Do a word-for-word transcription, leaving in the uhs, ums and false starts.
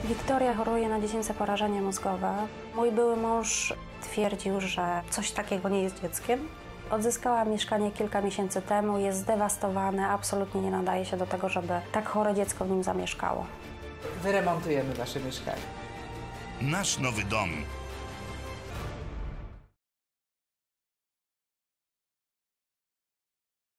Wiktoria choruje na dziecięce porażenie mózgowe. Mój były mąż twierdził, że coś takiego nie jest dzieckiem. Odzyskała mieszkanie kilka miesięcy temu, jest zdewastowane, absolutnie nie nadaje się do tego, żeby tak chore dziecko w nim zamieszkało. Wyremontujemy wasze mieszkanie. Nasz nowy dom.